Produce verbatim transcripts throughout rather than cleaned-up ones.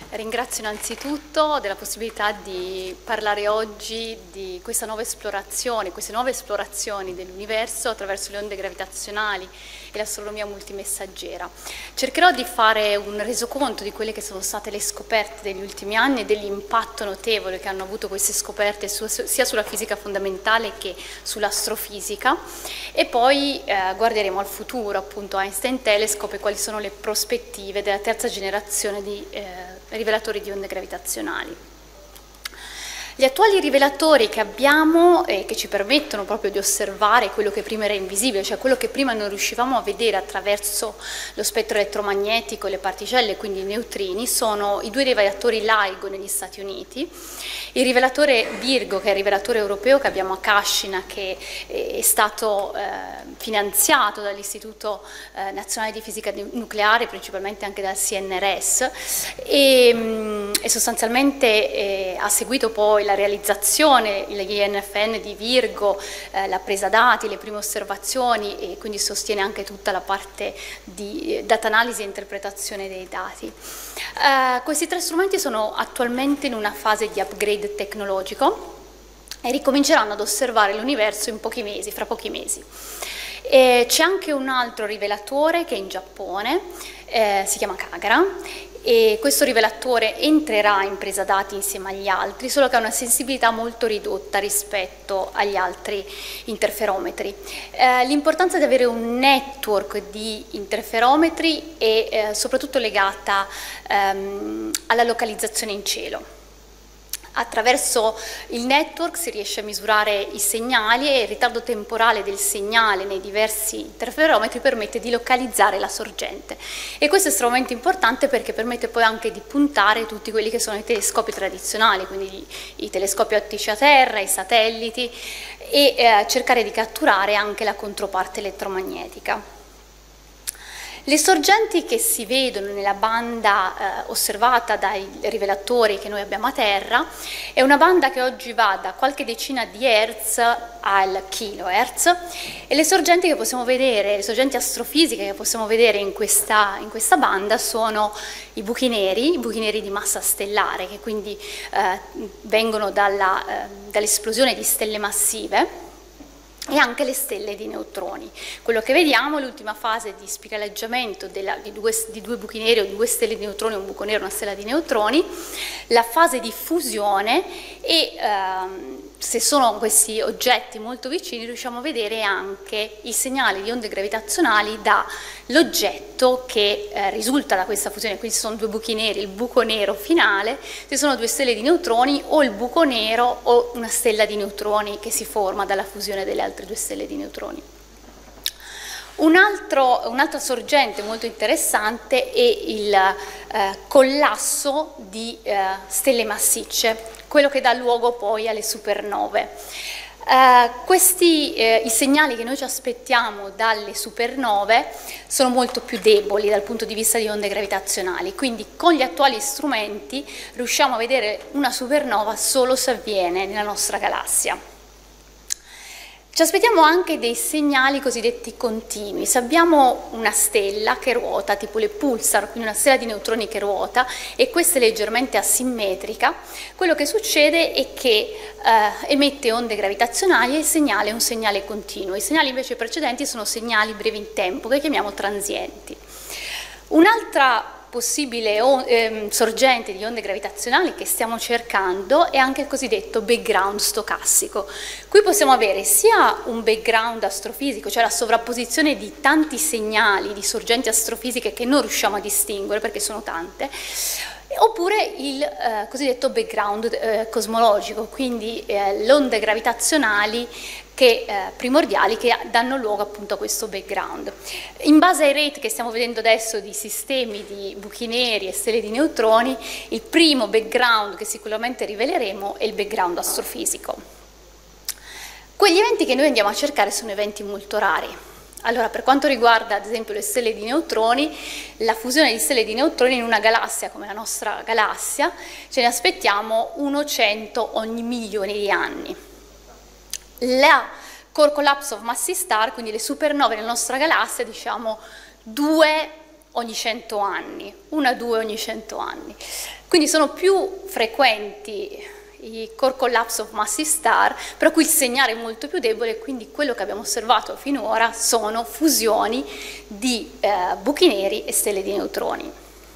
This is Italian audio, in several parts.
Ringrazio innanzitutto della possibilità di parlare oggi di questa nuova esplorazione, queste nuove esplorazioni dell'universo attraverso le onde gravitazionali e l'astronomia multimessaggera. Cercherò di fare un resoconto di quelle che sono state le scoperte degli ultimi anni e dell'impatto notevole che hanno avuto queste scoperte sia sulla fisica fondamentale che sull'astrofisica, e poi eh, guarderemo al futuro, appunto Einstein Telescope, e quali sono le prospettive della terza generazione di eh, rivelatori di onde gravitazionali. Gli attuali rivelatori che abbiamo e che ci permettono proprio di osservare quello che prima era invisibile, cioè quello che prima non riuscivamo a vedere attraverso lo spettro elettromagnetico e le particelle, quindi i neutrini, sono i due rivelatori LIGO negli Stati Uniti, il rivelatore Virgo, che è il rivelatore europeo che abbiamo a Kashina, che è stato eh, finanziato dall'Istituto eh, Nazionale di Fisica Nucleare, principalmente anche dal C N R S, e, e sostanzialmente eh, ha seguito poi la realizzazione, l'I N F N di Virgo, eh, la presa dati, le prime osservazioni, e quindi sostiene anche tutta la parte di eh, data analisi e interpretazione dei dati. Eh, questi tre strumenti sono attualmente in una fase di upgrade tecnologico e ricominceranno ad osservare l'universo in pochi mesi, fra pochi mesi. C'è anche un altro rivelatore che è in Giappone, eh, si chiama Kagara, e questo rivelatore entrerà in presa dati insieme agli altri, solo che ha una sensibilità molto ridotta rispetto agli altri interferometri. Eh, l'importanza di avere un network di interferometri è eh, soprattutto legata ehm, alla localizzazione in cielo. Attraverso il network si riesce a misurare i segnali e il ritardo temporale del segnale nei diversi interferometri permette di localizzare la sorgente, e questo è estremamente importante perché permette poi anche di puntare tutti quelli che sono i telescopi tradizionali, quindi i, i telescopi ottici a terra, i satelliti, e eh, cercare di catturare anche la controparte elettromagnetica. Le sorgenti che si vedono nella banda eh, osservata dai rivelatori che noi abbiamo a terra è una banda che oggi va da qualche decina di hertz al kilohertz, e le sorgenti che possiamo vedere, le sorgenti astrofisiche che possiamo vedere in questa, in questa banda sono i buchi neri, i buchi neri di massa stellare, che quindi eh, vengono dalla, eh, dall'esplosione di stelle massive, e anche le stelle di neutroni. Quello che vediamo è l'ultima fase di spiraleggiamento della, di, due, di due buchi neri o di due stelle di neutroni, un buco nero e una stella di neutroni, la fase di fusione, e ehm, se sono questi oggetti molto vicini riusciamo a vedere anche i segnali di onde gravitazionali dall'oggetto che eh, risulta da questa fusione. Quindi se sono due buchi neri, il buco nero finale, se sono due stelle di neutroni o il buco nero o una stella di neutroni che si forma dalla fusione delle altre due stelle di neutroni. Un altro, un'altra sorgente molto interessante è il eh, collasso di eh, stelle massicce, quello che dà luogo poi alle supernove. Eh, questi, eh, i segnali che noi ci aspettiamo dalle supernove sono molto più deboli dal punto di vista di onde gravitazionali, quindi con gli attuali strumenti riusciamo a vedere una supernova solo se avviene nella nostra galassia. Ci aspettiamo anche dei segnali cosiddetti continui. Se abbiamo una stella che ruota, tipo le pulsar, quindi una stella di neutroni che ruota, e questa è leggermente asimmetrica, quello che succede è che eh, emette onde gravitazionali e il segnale è un segnale continuo. I segnali invece precedenti sono segnali brevi in tempo, che chiamiamo transienti. Un'altra possibile o, ehm, sorgente di onde gravitazionali che stiamo cercando è anche il cosiddetto background stocastico. Qui possiamo avere sia un background astrofisico, cioè la sovrapposizione di tanti segnali di sorgenti astrofisiche che non riusciamo a distinguere perché sono tante, oppure il eh, cosiddetto background eh, cosmologico, quindi eh, le onde gravitazionali che, eh, primordiali che danno luogo appunto a questo background. In base ai rate che stiamo vedendo adesso di sistemi di buchi neri e stelle di neutroni, il primo background che sicuramente riveleremo è il background astrofisico. Quegli eventi che noi andiamo a cercare sono eventi molto rari. Allora, per quanto riguarda ad esempio le stelle di neutroni, la fusione di stelle di neutroni in una galassia come la nostra galassia ce ne aspettiamo uno cento ogni milione di anni. La core collapse of massive star, quindi le supernove nella nostra galassia, diciamo due ogni cento anni, una o due ogni cento anni. Quindi sono più frequenti i core collapse of massive star, per cui il segnale è molto più debole, quindi quello che abbiamo osservato finora sono fusioni di eh, buchi neri e stelle di neutroni.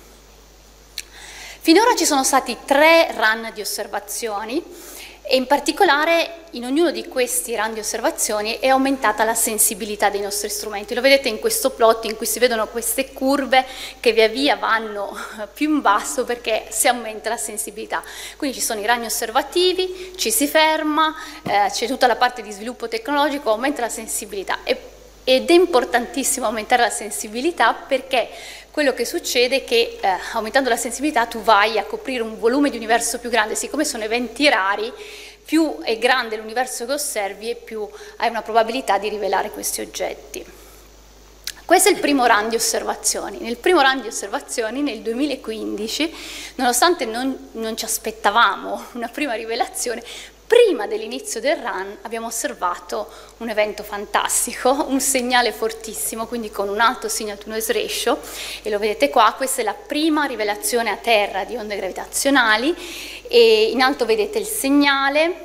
Finora ci sono stati tre run di osservazioni e in particolare in ognuno di questi run di osservazioni è aumentata la sensibilità dei nostri strumenti. Lo vedete in questo plot in cui si vedono queste curve che via via vanno più in basso perché si aumenta la sensibilità. Quindi ci sono i run osservativi, ci si ferma, eh, c'è tutta la parte di sviluppo tecnologico, aumenta la sensibilità. E, ed è importantissimo aumentare la sensibilità perché quello che succede è che eh, aumentando la sensibilità tu vai a coprire un volume di universo più grande, siccome sono eventi rari, più è grande l'universo che osservi e più hai una probabilità di rivelare questi oggetti. Questo è il primo run di osservazioni. Nel primo run di osservazioni, nel duemilaquindici, nonostante non, non ci aspettavamo una prima rivelazione, prima dell'inizio del run abbiamo osservato un evento fantastico, un segnale fortissimo, quindi con un alto signal to noise ratio, e lo vedete qua, questa è la prima rivelazione a terra di onde gravitazionali, e in alto vedete il segnale,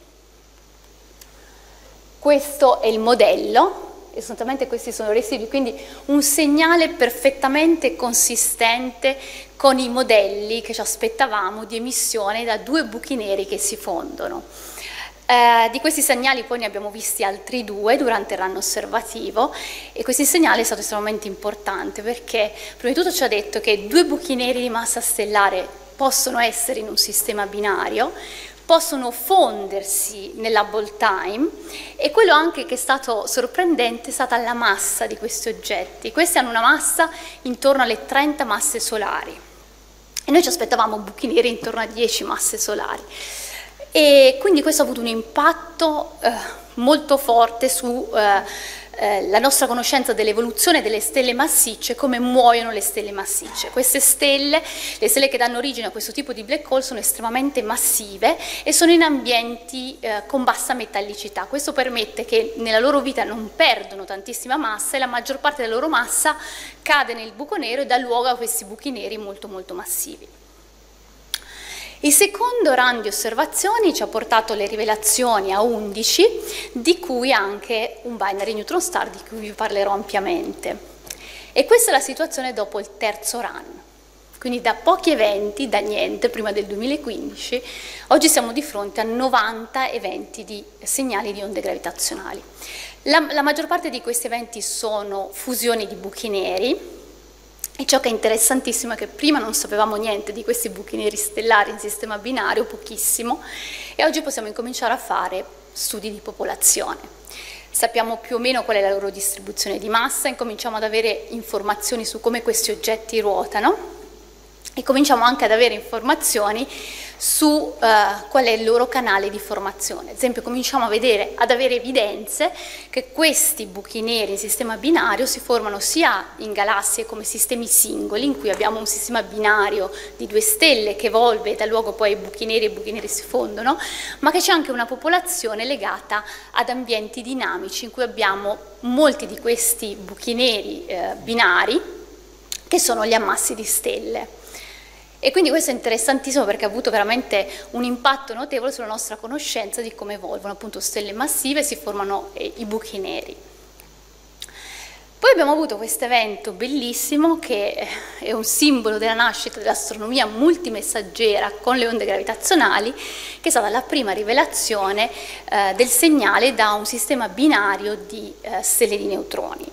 questo è il modello, e sostanzialmente questi sono i residui, quindi un segnale perfettamente consistente con i modelli che ci aspettavamo di emissione da due buchi neri che si fondono. Eh, di questi segnali poi ne abbiamo visti altri due durante il run osservativo e questo segnale è stato estremamente importante perché prima di tutto ci ha detto che due buchi neri di massa stellare possono essere in un sistema binario, possono fondersi nell'Hubble time, e quello anche che è stato sorprendente è stata la massa di questi oggetti. Questi hanno una massa intorno alle trenta masse solari e noi ci aspettavamo buchi neri intorno a dieci masse solari, e quindi questo ha avuto un impatto eh, molto forte su eh, Eh, la nostra conoscenza dell'evoluzione delle stelle massicce, come muoiono le stelle massicce. Queste stelle, le stelle che danno origine a questo tipo di black hole, sono estremamente massive e sono in ambienti eh, con bassa metallicità. Questo permette che nella loro vita non perdono tantissima massa e la maggior parte della loro massa cade nel buco nero e dà luogo a questi buchi neri molto molto massivi. Il secondo run di osservazioni ci ha portato le rivelazioni a undici, di cui anche un binary neutron star di cui vi parlerò ampiamente. E questa è la situazione dopo il terzo run. Quindi da pochi eventi, da niente, prima del duemilaquindici, oggi siamo di fronte a novanta eventi di segnali di onde gravitazionali. La, la maggior parte di questi eventi sono fusioni di buchi neri, e ciò che è interessantissimo è che prima non sapevamo niente di questi buchi neri stellari in sistema binario, pochissimo, e oggi possiamo incominciare a fare studi di popolazione. Sappiamo più o meno qual è la loro distribuzione di massa, incominciamo ad avere informazioni su come questi oggetti ruotano e cominciamo anche ad avere informazioni su uh, qual è il loro canale di formazione. Ad esempio cominciamo a vedere, ad avere evidenze che questi buchi neri in sistema binario si formano sia in galassie come sistemi singoli, in cui abbiamo un sistema binario di due stelle che evolve e dà luogo poi ai buchi neri e i buchi neri si fondono, ma che c'è anche una popolazione legata ad ambienti dinamici in cui abbiamo molti di questi buchi neri eh, binari che sono gli ammassi di stelle. E quindi questo è interessantissimo perché ha avuto veramente un impatto notevole sulla nostra conoscenza di come evolvono appunto stelle massive e si formano eh, i buchi neri. Poi abbiamo avuto questo evento bellissimo che è un simbolo della nascita dell'astronomia multimessaggera con le onde gravitazionali, che è stata la prima rivelazione eh, del segnale da un sistema binario di eh, stelle di neutroni.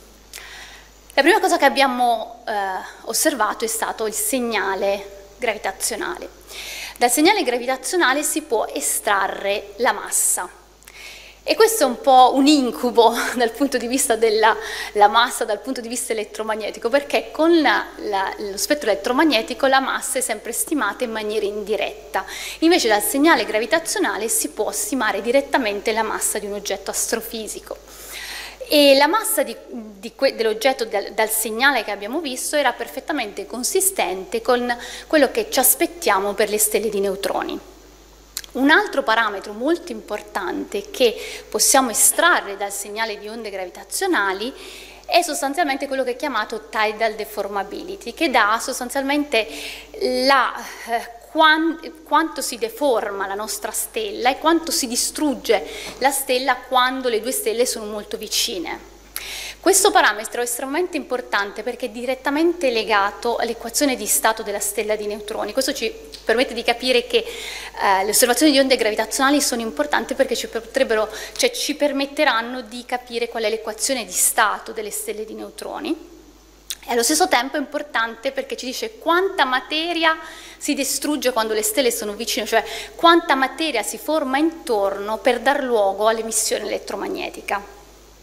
La prima cosa che abbiamo eh, osservato è stato il segnale gravitazionale. Dal segnale gravitazionale si può estrarre la massa e questo è un po' un incubo dal punto di vista della la massa, dal punto di vista elettromagnetico, perché con la, la, lo spettro elettromagnetico la massa è sempre stimata in maniera indiretta, invece dal segnale gravitazionale si può stimare direttamente la massa di un oggetto astrofisico. E la massa dell'oggetto dal, dal segnale che abbiamo visto era perfettamente consistente con quello che ci aspettiamo per le stelle di neutroni. Un altro parametro molto importante che possiamo estrarre dal segnale di onde gravitazionali è sostanzialmente quello che è chiamato tidal deformability, che dà sostanzialmente la, eh, quant, quanto si deforma la nostra stella e quanto si distrugge la stella quando le due stelle sono molto vicine. Questo parametro è estremamente importante perché è direttamente legato all'equazione di stato della stella di neutroni. Questo ci permette di capire che eh, le osservazioni di onde gravitazionali sono importanti perché ci, potrebbero, cioè ci permetteranno di capire qual è l'equazione di stato delle stelle di neutroni. E allo stesso tempo è importante perché ci dice quanta materia si distrugge quando le stelle sono vicine, cioè quanta materia si forma intorno per dar luogo all'emissione elettromagnetica.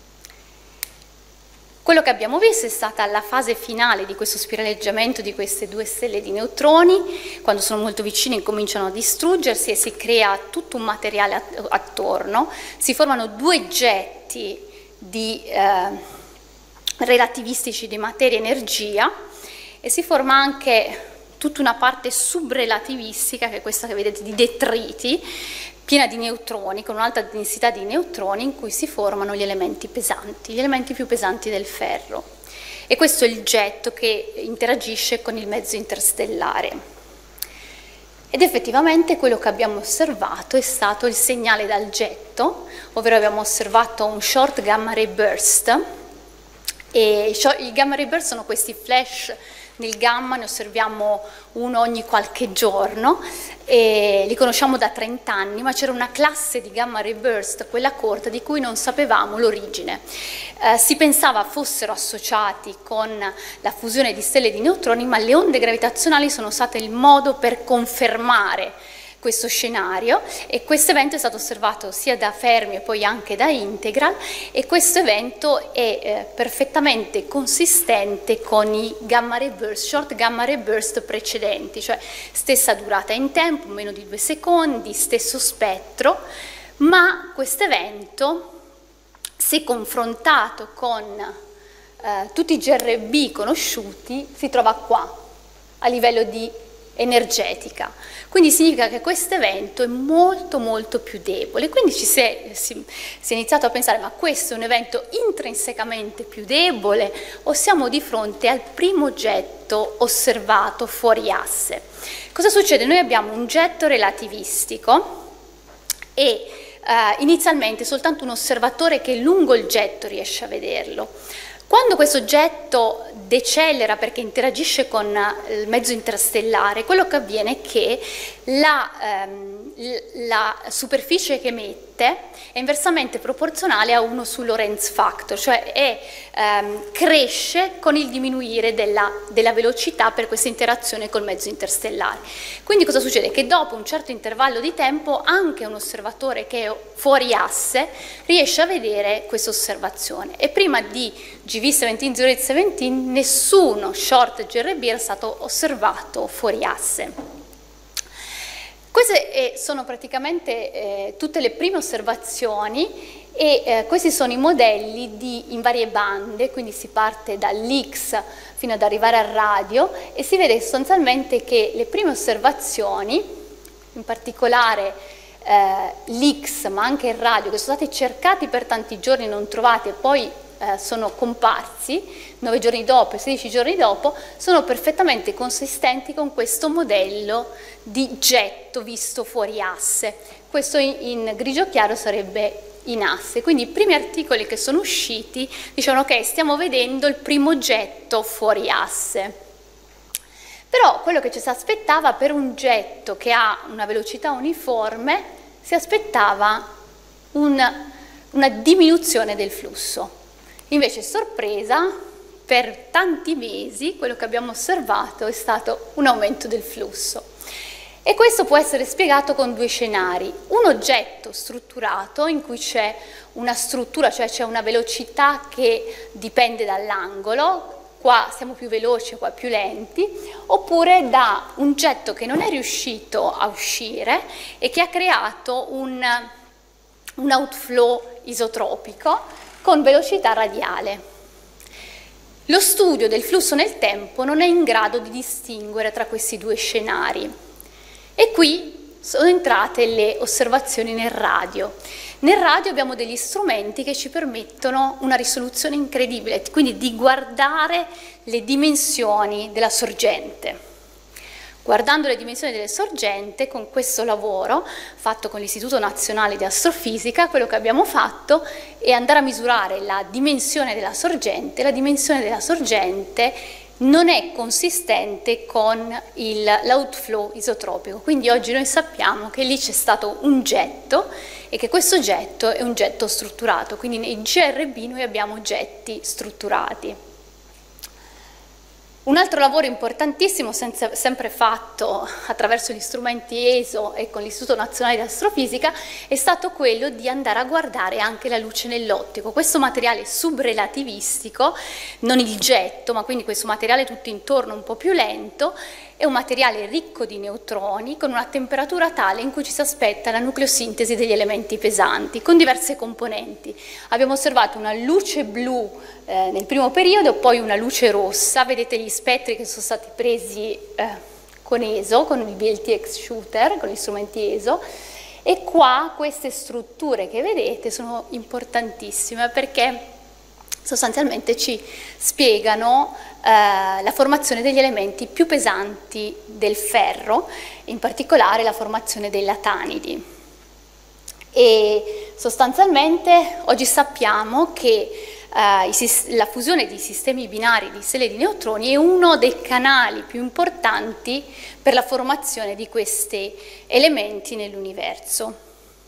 Quello che abbiamo visto è stata la fase finale di questo spiraleggiamento di queste due stelle di neutroni. Quando sono molto vicine incominciano a distruggersi e si crea tutto un materiale attorno, si formano due getti di, eh, relativistici di materia e energia e si forma anche tutta una parte subrelativistica, che è questa che vedete di detriti, piena di neutroni, con un'alta densità di neutroni in cui si formano gli elementi pesanti, gli elementi più pesanti del ferro. E questo è il getto che interagisce con il mezzo interstellare. Ed effettivamente quello che abbiamo osservato è stato il segnale dal getto, ovvero abbiamo osservato un short gamma ray burst, e i gamma ray burst sono questi flash nel gamma, ne osserviamo uno ogni qualche giorno, e li conosciamo da trenta anni, ma c'era una classe di gamma ray burst, quella corta, di cui non sapevamo l'origine. Eh, si pensava fossero associati con la fusione di stelle di neutroni, ma le onde gravitazionali sono state il modo per confermare questo scenario, e questo evento è stato osservato sia da Fermi e poi anche da Integral, e questo evento è eh, perfettamente consistente con i gamma ray burst, short gamma ray burst precedenti, cioè stessa durata in tempo, meno di due secondi, stesso spettro, ma questo evento, se confrontato con eh, tutti i G R B conosciuti, si trova qua, a livello di energetica. Quindi significa che questo evento è molto molto più debole, quindi ci si è, si, si è iniziato a pensare: ma questo è un evento intrinsecamente più debole o siamo di fronte al primo getto osservato fuori asse? Cosa succede? Noi abbiamo un getto relativistico e eh, inizialmente soltanto un osservatore che lungo il getto riesce a vederlo. Quando questo getto decelera perché interagisce con il mezzo interstellare, quello che avviene è che la, ehm, la superficie che emette è inversamente proporzionale a uno su Lorentz factor, cioè è, ehm, cresce con il diminuire della, della velocità per questa interazione col mezzo interstellare. Quindi cosa succede? Che dopo un certo intervallo di tempo anche un osservatore che è fuori asse riesce a vedere questa osservazione, e prima di G V uno sette zero otto uno sette nessuno short G R B era stato osservato fuori asse. Queste eh, sono praticamente eh, tutte le prime osservazioni, e eh, questi sono i modelli di, in varie bande, quindi si parte dall'X fino ad arrivare al radio, e si vede sostanzialmente che le prime osservazioni, in particolare eh, l'X ma anche il radio, che sono stati cercati per tanti giorni e non trovati e poi eh, sono comparsi nove giorni dopo e sedici giorni dopo, sono perfettamente consistenti con questo modello di getto visto fuori asse. Questo in, in grigio chiaro sarebbe in asse, quindi i primi articoli che sono usciti dicevano: ok, stiamo vedendo il primo getto fuori asse. Però quello che ci si aspettava per un getto che ha una velocità uniforme, si aspettava un, una diminuzione del flusso. Invece, sorpresa, per tanti mesi quello che abbiamo osservato è stato un aumento del flusso. E questo può essere spiegato con due scenari: un oggetto strutturato in cui c'è una struttura, cioè c'è una velocità che dipende dall'angolo, qua siamo più veloci, qua più lenti, oppure da un getto che non è riuscito a uscire e che ha creato un, un outflow isotropico con velocità radiale. Lo studio del flusso nel tempo non è in grado di distinguere tra questi due scenari, e qui sono entrate le osservazioni nel radio. Nel radio abbiamo degli strumenti che ci permettono una risoluzione incredibile, quindi di guardare le dimensioni della sorgente. Guardando le dimensioni delle sorgenti, con questo lavoro fatto con l'Istituto Nazionale di Astrofisica, quello che abbiamo fatto è andare a misurare la dimensione della sorgente. La dimensione della sorgente non è consistente con l'outflow isotropico, quindi oggi noi sappiamo che lì c'è stato un getto e che questo getto è un getto strutturato, quindi nei G R B noi abbiamo getti strutturati. Un altro lavoro importantissimo, senza, sempre fatto attraverso gli strumenti E S O e con l'Istituto Nazionale di Astrofisica, è stato quello di andare a guardare anche la luce nell'ottico. Questo materiale subrelativistico, non il getto, ma quindi questo materiale tutto intorno un po' più lento, è un materiale ricco di neutroni con una temperatura tale in cui ci si aspetta la nucleosintesi degli elementi pesanti, con diverse componenti. Abbiamo osservato una luce blu eh, nel primo periodo, poi una luce rossa, vedete gli spettri che sono stati presi eh, con E S O, con il B L T X Shooter, con gli strumenti E S O, e qua queste strutture che vedete sono importantissime perché sostanzialmente ci spiegano eh, la formazione degli elementi più pesanti del ferro, in particolare la formazione dei latanidi. E sostanzialmente oggi sappiamo che eh, la fusione di sistemi binari di stelle di neutroni è uno dei canali più importanti per la formazione di questi elementi nell'universo.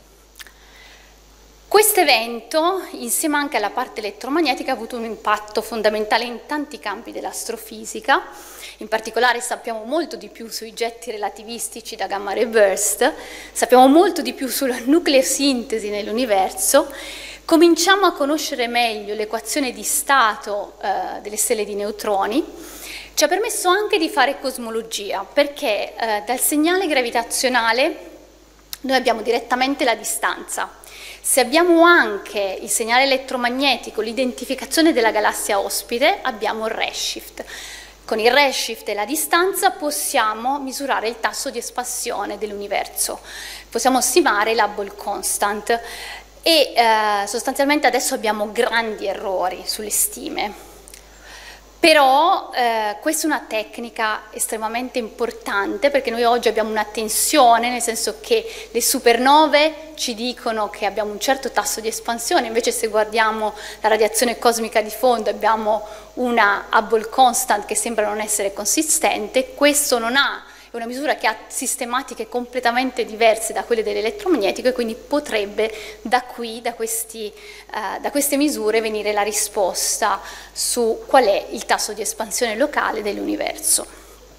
Questo evento, insieme anche alla parte elettromagnetica, ha avuto un impatto fondamentale in tanti campi dell'astrofisica. In particolare sappiamo molto di più sui getti relativistici da gamma ray burst, sappiamo molto di più sulla nucleosintesi nell'universo, cominciamo a conoscere meglio l'equazione di stato eh, delle stelle di neutroni. Ci ha permesso anche di fare cosmologia, perché eh, dal segnale gravitazionale noi abbiamo direttamente la distanza. Se abbiamo anche il segnale elettromagnetico, l'identificazione della galassia ospite, abbiamo il redshift. Con il redshift e la distanza possiamo misurare il tasso di espansione dell'universo, possiamo stimare la Hubble constant e eh, sostanzialmente adesso abbiamo grandi errori sulle stime. Però eh, questa è una tecnica estremamente importante perché noi oggi abbiamo una tensione, nel senso che le supernove ci dicono che abbiamo un certo tasso di espansione, invece se guardiamo la radiazione cosmica di fondo abbiamo una Hubble constant che sembra non essere consistente. Questo non ha, è una misura che ha sistematiche completamente diverse da quelle dell'elettromagnetico e quindi potrebbe da qui, da, questi, uh, da queste misure, venire la risposta su qual è il tasso di espansione locale dell'universo.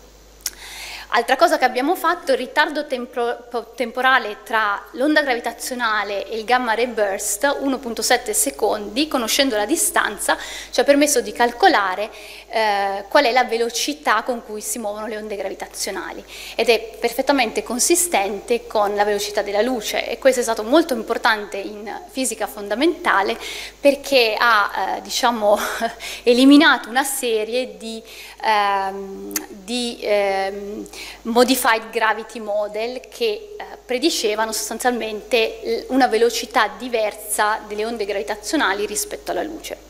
Altra cosa che abbiamo fatto, il ritardo tempor- temporale tra l'onda gravitazionale e il gamma ray burst, uno virgola sette secondi, conoscendo la distanza, ci ha permesso di calcolare eh, qual è la velocità con cui si muovono le onde gravitazionali ed è perfettamente consistente con la velocità della luce e questo è stato molto importante in fisica fondamentale perché ha eh, diciamo, eliminato una serie di, ehm, di ehm, modified gravity model che eh, predicevano sostanzialmente una velocità diversa delle onde gravitazionali rispetto alla luce.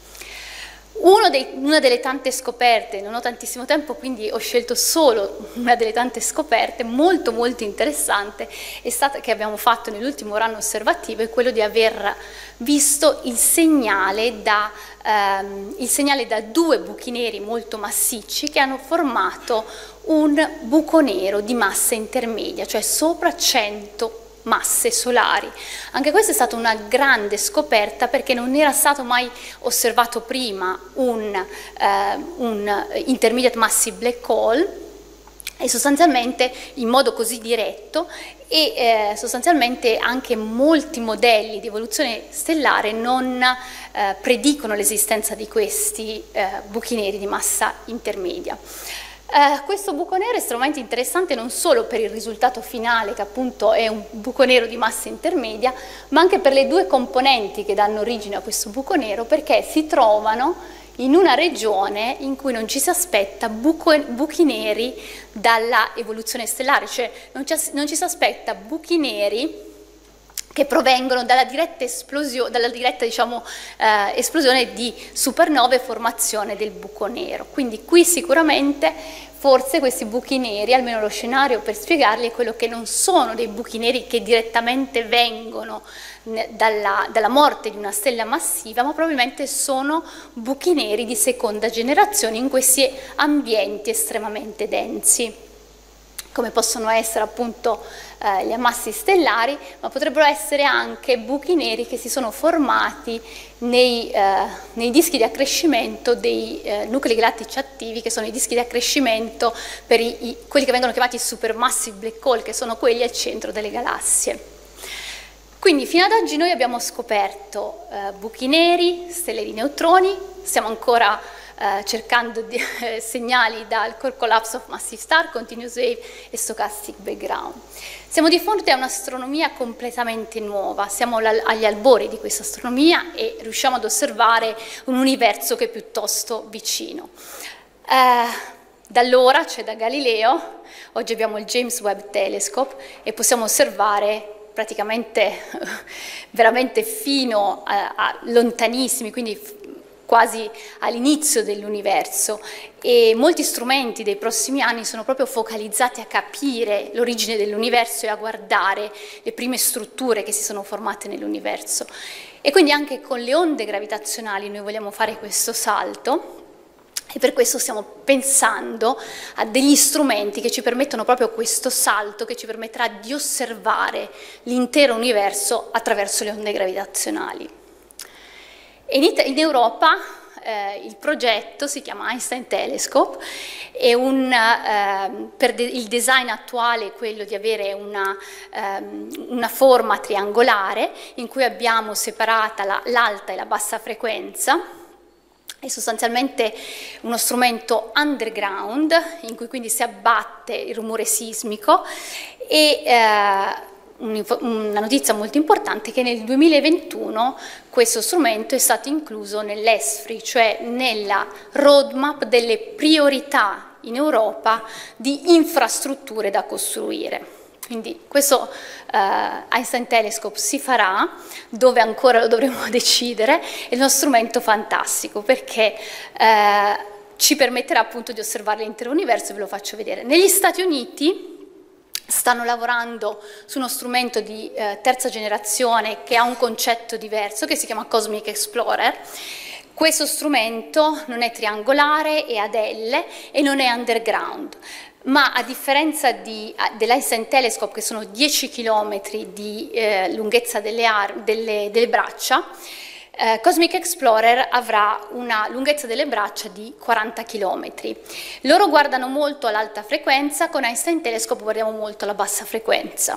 Uno dei, una delle tante scoperte, non ho tantissimo tempo quindi ho scelto solo una delle tante scoperte molto molto interessante è stata, che abbiamo fatto nell'ultimo run osservativo, è quello di aver visto il segnale da, ehm, il segnale da due buchi neri molto massicci che hanno formato un buco nero di massa intermedia, cioè sopra cento masse solari. Anche questa è stata una grande scoperta perché non era stato mai osservato prima un, eh, un intermediate massive black hole e sostanzialmente in modo così diretto e eh, sostanzialmente anche molti modelli di evoluzione stellare non eh, predicono l'esistenza di questi eh, buchi neri di massa intermedia. Uh, questo buco nero è estremamente interessante non solo per il risultato finale, che appunto è un buco nero di massa intermedia, ma anche per le due componenti che danno origine a questo buco nero, perché si trovano in una regione in cui non ci si aspetta buco, buchi neri dalla evoluzione stellare, cioè non ci, non ci si aspetta buchi neri che provengono dalla diretta, esplosione, dalla diretta diciamo, eh, esplosione di supernove e formazione del buco nero. Quindi qui sicuramente forse questi buchi neri, almeno lo scenario per spiegarli, è quello che non sono dei buchi neri che direttamente vengono dalla, dalla morte di una stella massiva, ma probabilmente sono buchi neri di seconda generazione in questi ambienti estremamente densi, come possono essere appunto eh, gli ammassi stellari, ma potrebbero essere anche buchi neri che si sono formati nei, eh, nei dischi di accrescimento dei eh, nuclei galattici attivi, che sono i dischi di accrescimento per i, i, quelli che vengono chiamati supermassive black hole, che sono quelli al centro delle galassie. Quindi fino ad oggi noi abbiamo scoperto eh, buchi neri, stelle di neutroni, stiamo ancora Uh, cercando di, eh, segnali dal Core Collapse of Massive Star, Continuous Wave e Stochastic Background. Siamo di fronte a un'astronomia completamente nuova, siamo agli albori di questa astronomia e riusciamo ad osservare un universo che è piuttosto vicino. Uh, da allora, cioè da Galileo, oggi abbiamo il James Webb Telescope e possiamo osservare praticamente veramente fino a, a lontanissimi, quindi quasi all'inizio dell'universo, e molti strumenti dei prossimi anni sono proprio focalizzati a capire l'origine dell'universo e a guardare le prime strutture che si sono formate nell'universo. E quindi anche con le onde gravitazionali noi vogliamo fare questo salto e per questo stiamo pensando a degli strumenti che ci permettono proprio questo salto, che ci permetterà di osservare l'intero universo attraverso le onde gravitazionali. In, in Europa eh, il progetto si chiama Einstein Telescope e un, eh, per de il design attuale è quello di avere una, ehm, una forma triangolare in cui abbiamo separata l'alta la, e la bassa frequenza. È sostanzialmente uno strumento underground in cui quindi si abbatte il rumore sismico e eh, una notizia molto importante è che nel duemilaventuno questo strumento è stato incluso nell'E S F R I, cioè nella roadmap delle priorità in Europa di infrastrutture da costruire. Quindi questo uh, Einstein Telescope si farà, dove ancora lo dovremo decidere, è uno strumento fantastico perché uh, ci permetterà appunto di osservare l'intero universo, e ve lo faccio vedere. Negli Stati Uniti stanno lavorando su uno strumento di eh, terza generazione che ha un concetto diverso, che si chiama Cosmic Explorer. Questo strumento non è triangolare, è ad elle e non è underground, ma a differenza dell'Einstein Telescope, che sono dieci chilometri di eh, lunghezza delle, delle, delle braccia, Uh, Cosmic Explorer avrà una lunghezza delle braccia di quaranta chilometri. Loro guardano molto all'alta frequenza, con Einstein Telescope guardiamo molto alla bassa frequenza.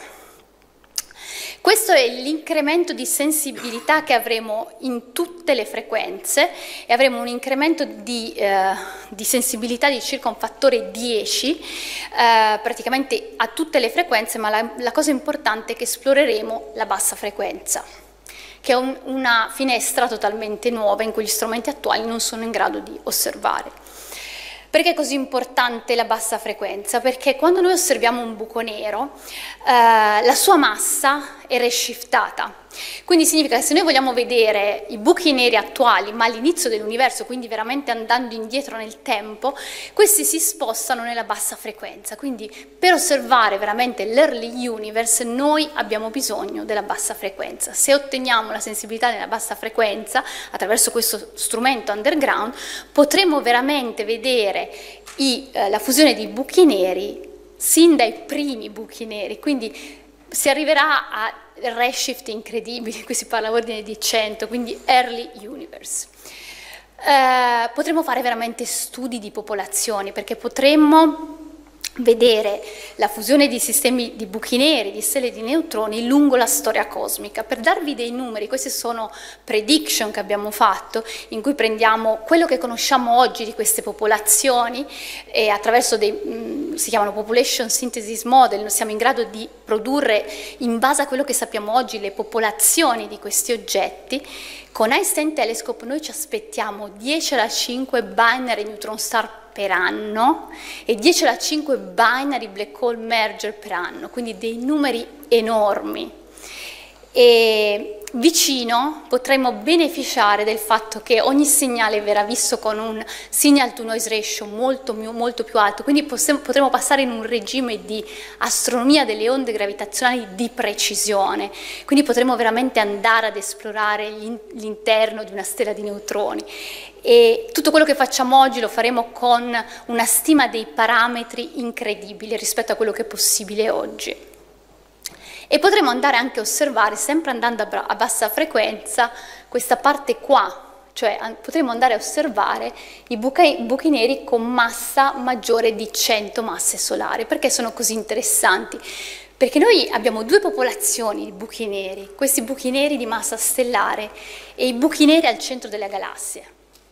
Questo è l'incremento di sensibilità che avremo in tutte le frequenze e avremo un incremento di, eh, di sensibilità di circa un fattore dieci eh, praticamente a tutte le frequenze, ma la, la cosa importante è che esploreremo la bassa frequenza, che è un, una finestra totalmente nuova in cui gli strumenti attuali non sono in grado di osservare. Perché è così importante la bassa frequenza? Perché quando noi osserviamo un buco nero, eh, la sua massa è reshiftata. Quindi significa che se noi vogliamo vedere i buchi neri attuali, ma all'inizio dell'universo, quindi veramente andando indietro nel tempo, questi si spostano nella bassa frequenza. Quindi per osservare veramente l'early universe noi abbiamo bisogno della bassa frequenza. Se otteniamo la sensibilità nella bassa frequenza attraverso questo strumento underground, potremo veramente vedere i, eh, la fusione di buchi neri sin dai primi buchi neri. Quindi si arriverà a redshift incredibili, qui si parla ordine di cento, quindi early universe. Eh, potremmo fare veramente studi di popolazioni, perché potremmo vedere la fusione di sistemi di buchi neri, di stelle di neutroni lungo la storia cosmica. Per darvi dei numeri, queste sono prediction che abbiamo fatto, in cui prendiamo quello che conosciamo oggi di queste popolazioni e attraverso dei, mh, si chiamano population synthesis model, siamo in grado di produrre in base a quello che sappiamo oggi le popolazioni di questi oggetti. Con Einstein Telescope noi ci aspettiamo dieci alla cinque binary neutron star per anno e dieci alla cinque binary black hole merger per anno, quindi dei numeri enormi. E vicino potremmo beneficiare del fatto che ogni segnale verrà visto con un signal to noise ratio molto, molto più alto, quindi potremo passare in un regime di astronomia delle onde gravitazionali di precisione, quindi potremo veramente andare ad esplorare l'interno di una stella di neutroni. E tutto quello che facciamo oggi lo faremo con una stima dei parametri incredibile rispetto a quello che è possibile oggi. E potremo andare anche a osservare, sempre andando a bassa frequenza, questa parte qua, cioè potremo andare a osservare i buchi, buchi neri con massa maggiore di cento masse solari. Perché sono così interessanti? Perché noi abbiamo due popolazioni di buchi neri, questi buchi neri di massa stellare e i buchi neri al centro delle galassie.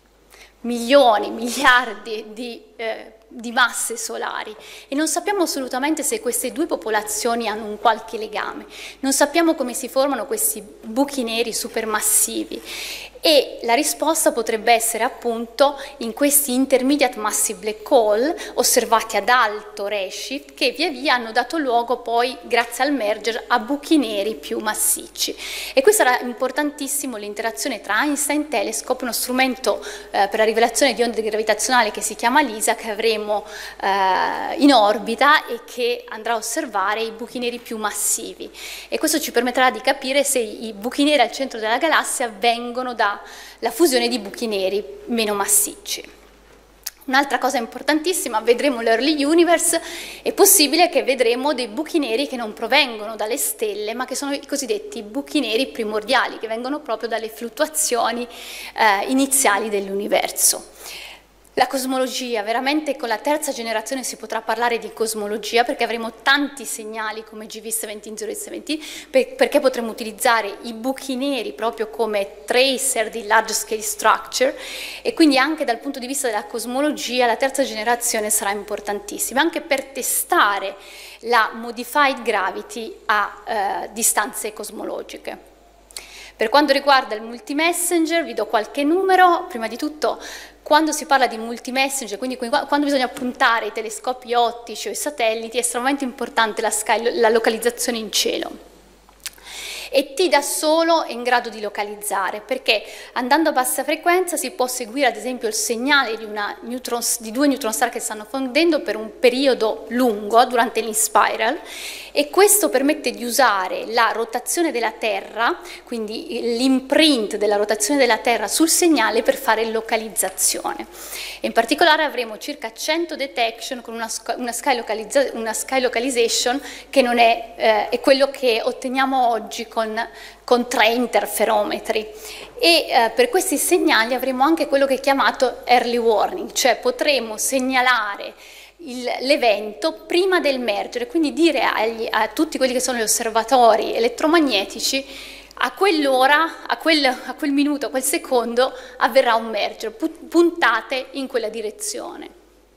Milioni, miliardi di, eh, di masse solari e non sappiamo assolutamente se queste due popolazioni hanno un qualche legame, non sappiamo come si formano questi buchi neri supermassivi e la risposta potrebbe essere appunto in questi intermediate massive black hole osservati ad alto redshift che via via hanno dato luogo poi grazie al merger a buchi neri più massicci e questo sarà importantissimo l'interazione tra Einstein Telescope, uno strumento eh, per la rivelazione di onde gravitazionali che si chiama LISA che avremo eh, in orbita e che andrà a osservare i buchi neri più massivi e questo ci permetterà di capire se i buchi neri al centro della galassia vengono da la fusione di buchi neri meno massicci. Un'altra cosa importantissima, vedremo l'Early Universe, è possibile che vedremo dei buchi neri che non provengono dalle stelle, ma che sono i cosiddetti buchi neri primordiali, che vengono proprio dalle fluttuazioni eh, iniziali dell'universo. La cosmologia, veramente con la terza generazione si potrà parlare di cosmologia perché avremo tanti segnali come G V uno sette zero uno sette perché potremo utilizzare i buchi neri proprio come tracer di large scale structure e quindi anche dal punto di vista della cosmologia la terza generazione sarà importantissima anche per testare la modified gravity a eh, distanze cosmologiche. Per quanto riguarda il multi-messenger vi do qualche numero, prima di tutto quando si parla di multi-messenger, quindi quando bisogna puntare i telescopi ottici o i satelliti, è estremamente importante la, sky, la localizzazione in cielo. E T da solo è in grado di localizzare, perché andando a bassa frequenza si può seguire ad esempio il segnale di, una neutron, di due neutron star che stanno fondendo per un periodo lungo durante l'inspiral e questo permette di usare la rotazione della Terra, quindi l'imprint della rotazione della Terra sul segnale per fare localizzazione. E in particolare avremo circa cento detection con una, una, sky, localizza, una sky localization che non è, eh, è quello che otteniamo oggi con Con, con tre interferometri e eh, per questi segnali avremo anche quello che è chiamato early warning, cioè potremo segnalare l'evento prima del mergere, quindi dire agli, a tutti quelli che sono gli osservatori elettromagnetici a quell'ora, a quel, a quel minuto, a quel secondo avverrà un merger, puntate in quella direzione.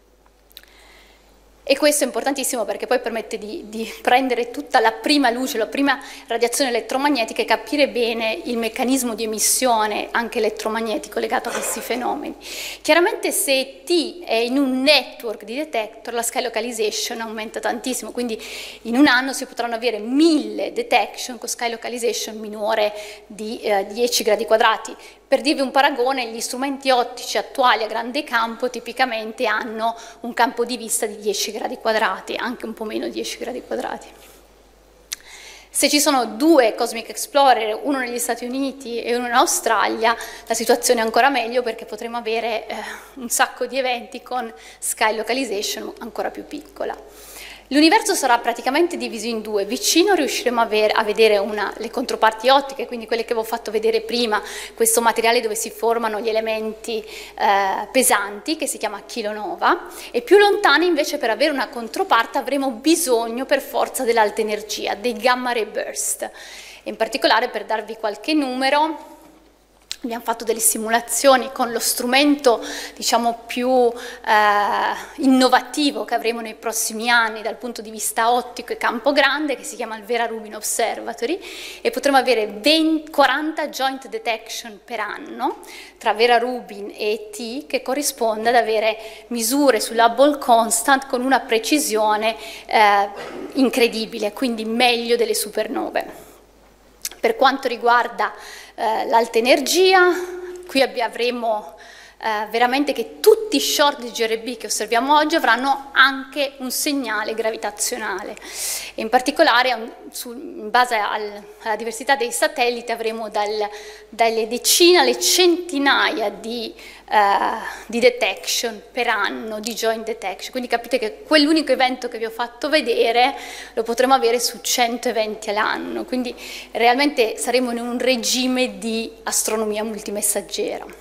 E questo è importantissimo perché poi permette di, di prendere tutta la prima luce, la prima radiazione elettromagnetica e capire bene il meccanismo di emissione anche elettromagnetico legato a questi fenomeni. Chiaramente se T è in un network di detector la sky localization aumenta tantissimo, quindi in un anno si potranno avere mille detection con sky localization minore di eh, dieci gradi quadrati. Per dirvi un paragone, gli strumenti ottici attuali a grande campo tipicamente hanno un campo di vista di dieci gradi quadrati, anche un po' meno di dieci gradi quadrati. Se ci sono due Cosmic Explorer, uno negli Stati Uniti e uno in Australia, la situazione è ancora meglio perché potremo avere eh, un sacco di eventi con sky localization ancora più piccola. L'universo sarà praticamente diviso in due. Vicino riusciremo a, ver- a vedere una, le controparti ottiche, quindi quelle che avevo fatto vedere prima, questo materiale dove si formano gli elementi eh, pesanti, che si chiama kilonova, e più lontani invece, per avere una controparte avremo bisogno per forza dell'alta energia, dei gamma ray burst. E in particolare, per darvi qualche numero, abbiamo fatto delle simulazioni con lo strumento, diciamo, più eh, innovativo che avremo nei prossimi anni dal punto di vista ottico e campo grande, che si chiama il Vera Rubin Observatory, e potremo avere venti, quaranta joint detection per anno tra Vera Rubin e E T, che corrisponde ad avere misure sulla Hubble constant con una precisione eh, incredibile, quindi meglio delle supernove. Per quanto riguarda eh, l'alta energia, qui avremo eh, veramente che tutti i short di G R B che osserviamo oggi avranno anche un segnale gravitazionale. E in particolare, su, in base al, alla diversità dei satelliti, avremo dal, dalle decine alle centinaia di, eh, di detection per anno, di joint detection. Quindi capite che quell'unico evento che vi ho fatto vedere lo potremo avere su cento eventi all'anno. Quindi realmente saremo in un regime di astronomia multimessaggera.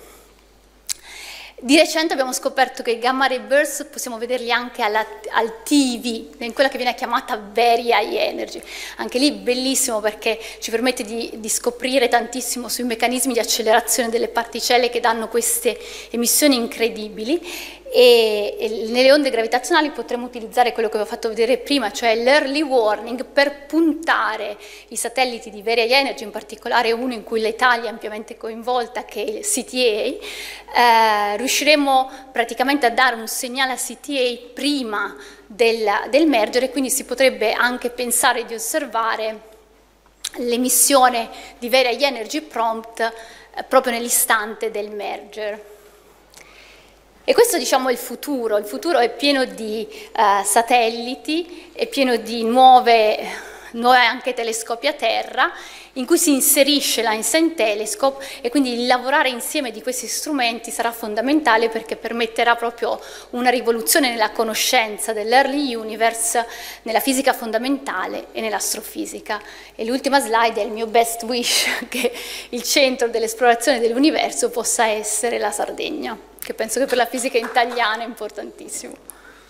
Di recente abbiamo scoperto che i gamma ray burst possiamo vederli anche alla, al T V, in quella che viene chiamata Very High Energy. Anche lì bellissimo, perché ci permette di, di scoprire tantissimo sui meccanismi di accelerazione delle particelle che danno queste emissioni incredibili. E, e nelle onde gravitazionali potremo utilizzare quello che vi ho fatto vedere prima, cioè l'early warning, per puntare i satelliti di Very High Energy, in particolare uno in cui l'Italia è ampiamente coinvolta, che è il C T A. Eh, riusciremo praticamente a dare un segnale a C T A prima del, del merger, e quindi si potrebbe anche pensare di osservare l'emissione di Very High Energy prompt eh, proprio nell'istante del merger. E questo, diciamo, è il futuro. Il futuro è pieno di uh, satelliti, è pieno di nuove, nuove anche telescopi a terra, in cui si inserisce l'Einstein Telescope, e quindi il lavorare insieme di questi strumenti sarà fondamentale, perché permetterà proprio una rivoluzione nella conoscenza dell'early universe, nella fisica fondamentale e nell'astrofisica. E l'ultima slide è il mio best wish, che il centro dell'esplorazione dell'universo possa essere la Sardegna, che penso che per la fisica italiana è importantissimo.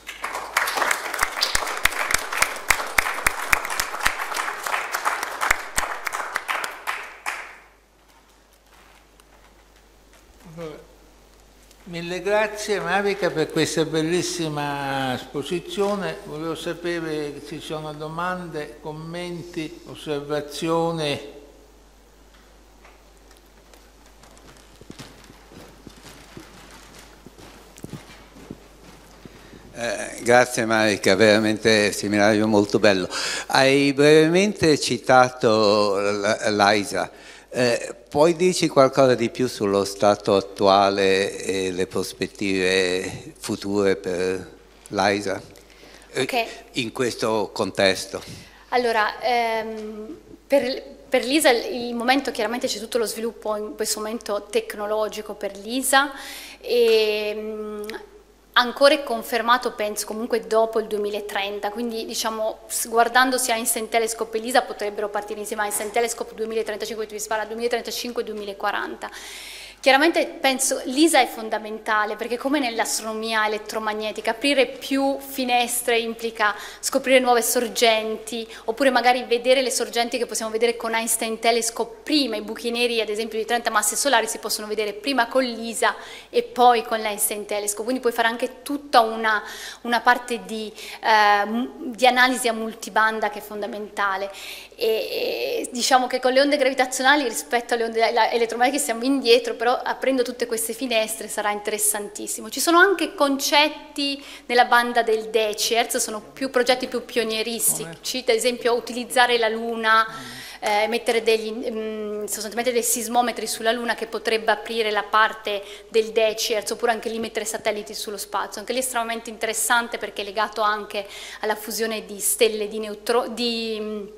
Mille grazie Marica per questa bellissima esposizione. Volevo sapere se ci sono domande, commenti, osservazioni. Eh, grazie Marica, veramente seminario molto bello. Hai brevemente citato l'AISA, eh, puoi dirci qualcosa di più sullo stato attuale e le prospettive future per l'AISA Okay. in questo contesto? Allora, ehm, per, per l'I S A il momento, chiaramente c'è tutto lo sviluppo in questo momento tecnologico per l'I S A, e mh, ancora è confermato, penso, comunque dopo il duemilatrenta, quindi diciamo, guardando sia Einstein Telescope e l'I S A potrebbero partire insieme. Einstein Telescope duemilatrentacinque, tu parla duemilatrentacinque duemilaquaranta. Chiaramente penso l'I S A è fondamentale, perché come nell'astronomia elettromagnetica, aprire più finestre implica scoprire nuove sorgenti, oppure magari vedere le sorgenti che possiamo vedere con Einstein Telescope prima. I buchi neri, ad esempio, di trenta masse solari si possono vedere prima con l'I S A e poi con l'Einstein Telescope, quindi puoi fare anche tutta una, una parte di, eh, di analisi a multibanda che è fondamentale. E, e diciamo che con le onde gravitazionali rispetto alle onde elettromagnetiche siamo indietro, però aprendo tutte queste finestre sarà interessantissimo. Ci sono anche concetti nella banda del dieci hertz, sono più progetti più pionieristici, ad esempio utilizzare la Luna, eh, mettere degli, mh, sostanzialmente dei sismometri sulla Luna, che potrebbe aprire la parte del dieci hertz, oppure anche lì mettere satelliti sullo spazio. Anche lì è estremamente interessante, perché è legato anche alla fusione di stelle di, neutro, di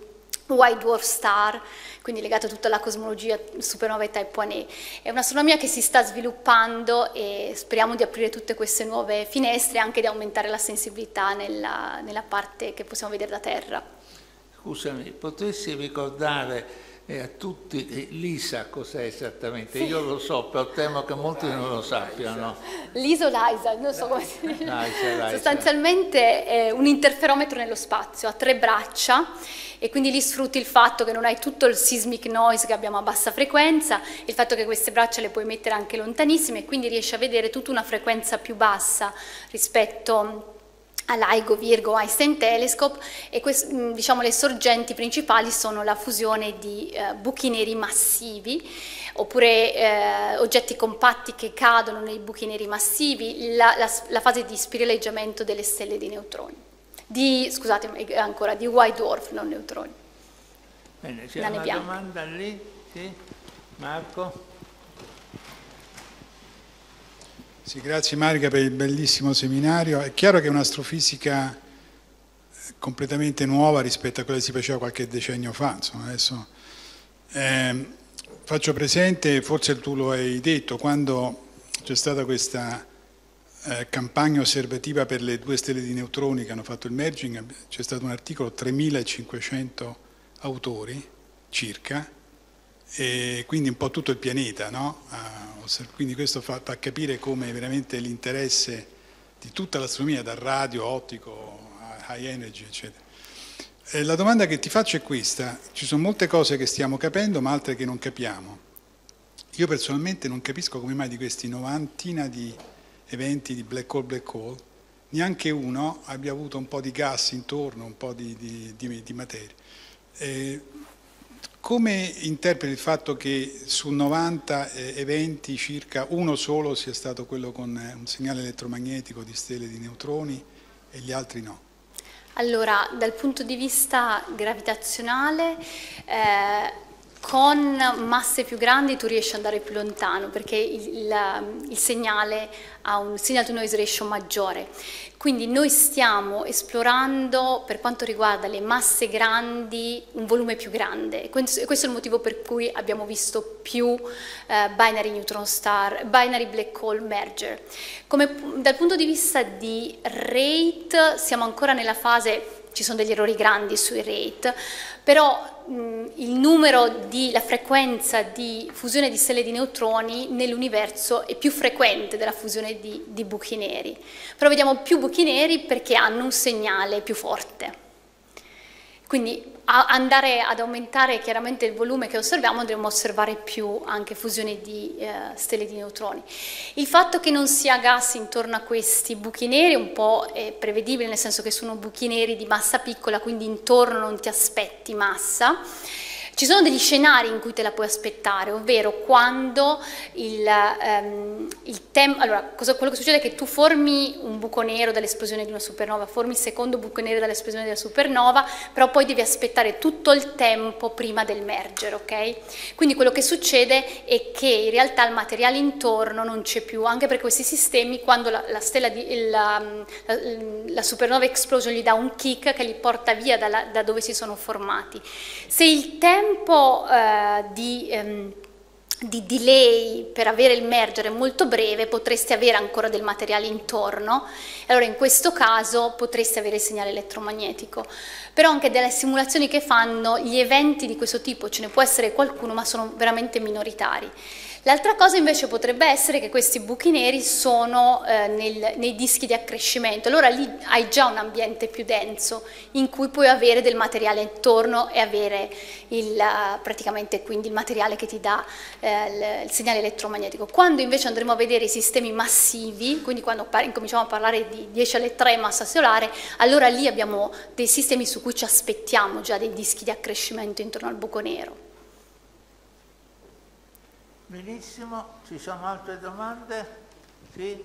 White Dwarf Star, quindi legato a tutta la cosmologia supernova e Type uno A. È un'astronomia che si sta sviluppando e speriamo di aprire tutte queste nuove finestre e anche di aumentare la sensibilità nella, nella parte che possiamo vedere da Terra. Scusami, potresti ricordare eh, a tutti eh, l'I S A cos'è esattamente? Sì. Io lo so, però temo che molti non lo sappiano. L'I S O, l'I S A, non so come si dice. L'I S A. Sostanzialmente è un interferometro nello spazio, ha tre braccia e quindi lì sfrutti il fatto che non hai tutto il seismic noise che abbiamo a bassa frequenza, il fatto che queste braccia le puoi mettere anche lontanissime e quindi riesci a vedere tutta una frequenza più bassa rispetto all'I G O, Virgo, Einstein Telescope, e quest, diciamo, le sorgenti principali sono la fusione di eh, buchi neri massivi oppure eh, oggetti compatti che cadono nei buchi neri massivi, la, la, la fase di spiraleggiamento delle stelle di neutroni, di, scusate, ancora, di White Dwarf, non neutroni. Bene, c'è una bianca. Domanda lì? Sì? Marco? Sì, grazie Marica per il bellissimo seminario. È chiaro che è un'astrofisica completamente nuova rispetto a quella che si faceva qualche decennio fa. Insomma, adesso eh, faccio presente, forse tu lo hai detto, quando c'è stata questa eh, campagna osservativa per le due stelle di neutroni che hanno fatto il merging, c'è stato un articolo, tremilacinquecento autori circa, e quindi un po' tutto il pianeta, no? Quindi questo fa, fa capire come veramente l'interesse di tutta l'astronomia, dal radio, ottico, a high energy, eccetera. E la domanda che ti faccio è questa: ci sono molte cose che stiamo capendo, ma altre che non capiamo. Io personalmente non capisco come mai di questi novantina di eventi di black hole, black hole, neanche uno abbia avuto un po' di gas intorno, un po' di, di, di, di materia. E, come interpreti il fatto che su novanta eh, eventi circa uno solo sia stato quello con eh, un segnale elettromagnetico di stelle di neutroni e gli altri no? Allora, dal punto di vista gravitazionale, eh, con masse più grandi tu riesci ad andare più lontano perché il, il, il segnale ha un signal to noise ratio maggiore. Quindi noi stiamo esplorando, per quanto riguarda le masse grandi, un volume più grande. E questo è il motivo per cui abbiamo visto più eh, binary neutron star, binary black hole merger. Come, dal punto di vista di rate siamo ancora nella fase, ci sono degli errori grandi sui rate, però mh, il numero di, la frequenza di fusione di stelle di neutroni nell'universo è più frequente della fusione di, di buchi neri. Però vediamo più buchi neri perché hanno un segnale più forte. Quindi a andare ad aumentare chiaramente il volume che osserviamo, dovremo osservare più anche fusione di eh, stelle di neutroni. Il fatto che non sia gas intorno a questi buchi neri è un po' è prevedibile, nel senso che sono buchi neri di massa piccola, quindi intorno non ti aspetti massa. Ci sono degli scenari in cui te la puoi aspettare, ovvero quando il, um, il tempo... Allora, cosa, quello che succede è che tu formi un buco nero dall'esplosione di una supernova, formi il secondo buco nero dall'esplosione della supernova, però poi devi aspettare tutto il tempo prima del merger, ok? Quindi quello che succede è che in realtà il materiale intorno non c'è più, anche per questi sistemi, quando la, la stella di... La, la, la supernova explosion gli dà un kick che li porta via dalla, da dove si sono formati. Se il tempo tempo eh, di, ehm, di delay per avere il merger è molto breve, potresti avere ancora del materiale intorno, allora in questo caso potresti avere il segnale elettromagnetico. Però anche delle simulazioni che fanno, gli eventi di questo tipo, ce ne può essere qualcuno, ma sono veramente minoritari. L'altra cosa invece potrebbe essere che questi buchi neri sono eh, nel, nei dischi di accrescimento, allora lì hai già un ambiente più denso in cui puoi avere del materiale intorno e avere il, praticamente quindi il materiale che ti dà eh, il, il segnale elettromagnetico. Quando invece andremo a vedere i sistemi massivi, quindi quando incominciamo a parlare di dieci alle tre massa solare, allora lì abbiamo dei sistemi su cui ci aspettiamo già dei dischi di accrescimento intorno al buco nero. Benissimo, ci sono altre domande? Sì?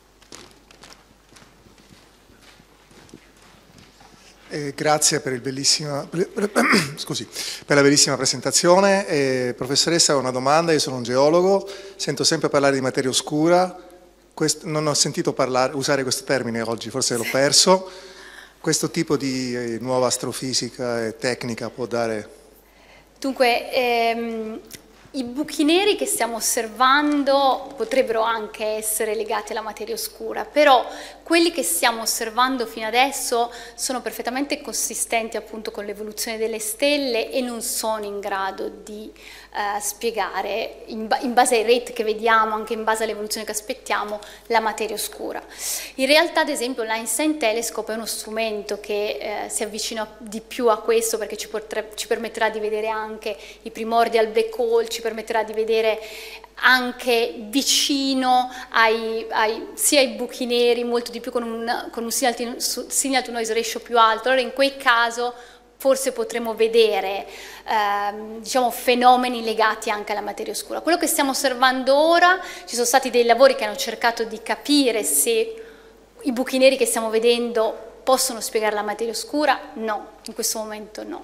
Eh, grazie per, il bellissima, per, scusi, per la bellissima presentazione. Eh, professoressa, ho una domanda, io sono un geologo, sento sempre parlare di materia oscura, Quest, non ho sentito parlare, usare questo termine oggi, forse l'ho perso. questo tipo di eh, nuova astrofisica e tecnica può dare? Dunque, ehm, i buchi neri che stiamo osservando potrebbero anche essere legati alla materia oscura, però quelli che stiamo osservando fino adesso sono perfettamente consistenti appunto con l'evoluzione delle stelle e non sono in grado di eh, spiegare, in, ba in base ai rate che vediamo, anche in base all'evoluzione che aspettiamo, la materia oscura. In realtà, ad esempio, l'Einstein Telescope è uno strumento che eh, si avvicina di più a questo, perché ci, ci permetterà di vedere anche i primordial black hole, ci permetterà di vedere anche vicino ai, ai, sia ai buchi neri, molto di più con un, con un signal, signal to noise ratio più alto. Allora in quel caso forse potremo vedere ehm, diciamo, fenomeni legati anche alla materia oscura. Quello che stiamo osservando ora, ci sono stati dei lavori che hanno cercato di capire se i buchi neri che stiamo vedendo possono spiegare la materia oscura. No, in questo momento no.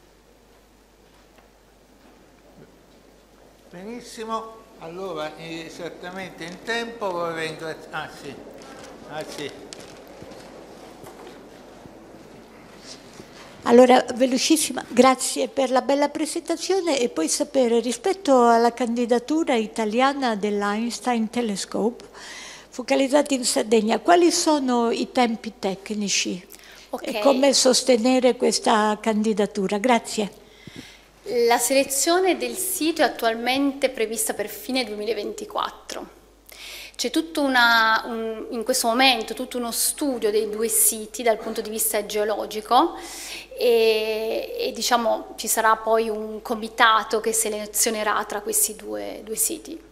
Benissimo, allora esattamente in tempo vorrei ringraziare. Ah sì, ah sì. Allora, velocissima, grazie per la bella presentazione e poi sapere rispetto alla candidatura italiana dell'Einstein Telescope focalizzata in Sardegna, quali sono i tempi tecnici okay. e come sostenere questa candidatura? Grazie. La selezione del sito è attualmente prevista per fine duemilaventiquattro. C'è tutto una, un, in questo momento tutto uno studio dei due siti dal punto di vista geologico e, e diciamo ci sarà poi un comitato che selezionerà tra questi due, due siti.